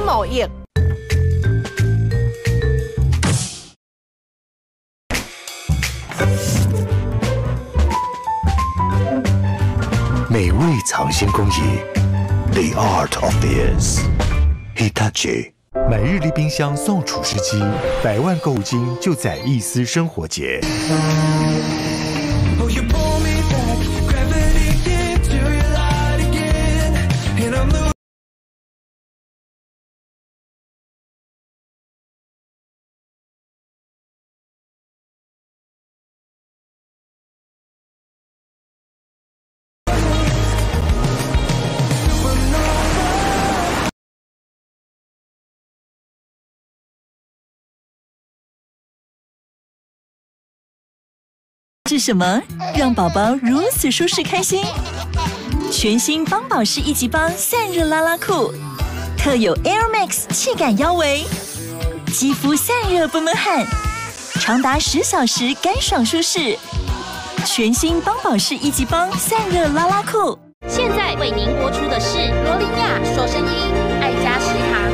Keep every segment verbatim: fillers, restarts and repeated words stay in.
老鹰。 美味藏心工艺 ，The Art of This，Hitachi。每日立冰箱送储湿机，百万购物金就在意思生活节。 是什么让宝宝如此舒适开心？全新邦宝适一级棒散热拉拉裤，特有 Air Max 气感腰围，肌肤散热不闷汗，长达十小时干爽舒适。全新邦宝适一级棒散热拉拉裤， 现在为您播出的是罗琳亚说声音爱家食堂。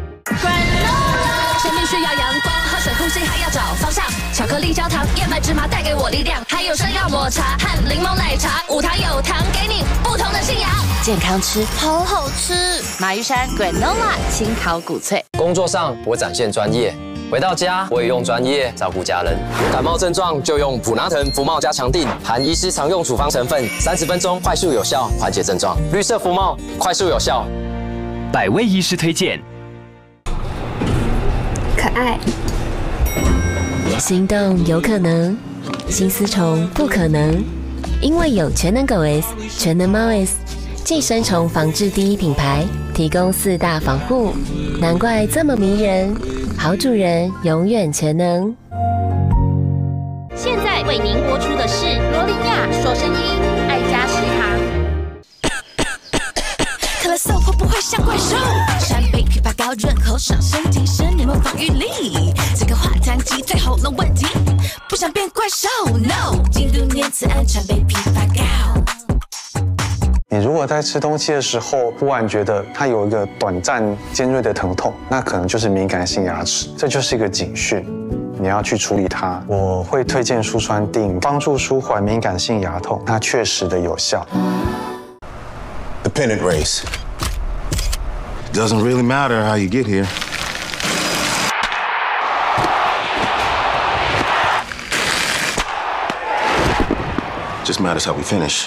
生命需要阳光，喝水呼吸还要找方向。巧克力、焦糖、燕麦、芝麻带给我力量，还有山药抹茶和柠檬奶茶，无糖有糖，给你不同的信仰。健康吃，好好吃。马玉山 Granola 轻烤谷脆。 工作上我展现专业，回到家我也用专业照顾家人。感冒症状就用普拿疼福茂加强定，含医师常用处方成分，三十分钟快速有效缓解症状。绿色福茂，快速有效。 百位医师推荐。 可爱， 心动有可能，心丝虫不可能，因为有全能狗 S、全能猫 S， 寄生虫防治第一品牌，提供四大防护，难怪这么迷人。好主人永远全能。 现在为您播出的是罗琳亚说声音爱家食堂。 咳嗽会不会像怪兽？山北枇杷膏润喉爽身，提升你们防御力。这个化痰剂最喉咙问题，不想变怪兽 ，No！ 京都念慈庵川贝枇杷膏。 你如果在吃东西的时候，忽然觉得它有一个短暂尖锐的疼痛，那可能就是敏感性牙齿，这就是一个警讯。 你要去处理它，我会推荐舒川定，帮助舒缓敏感性牙痛，它确实的有效。 The pennant race. Doesn't really matter how you get here. Just matters how we finish.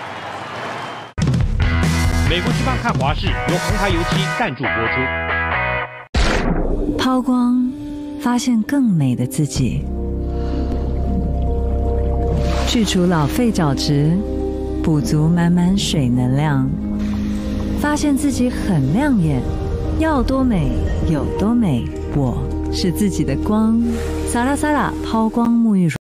美国去棒看华视由红牌油漆赞助播出。 抛光，发现更美的自己。去除老废角质。 补足满满水能量，发现自己很亮眼，要多美有多美。我是自己的光，撒拉撒拉抛光沐浴乳。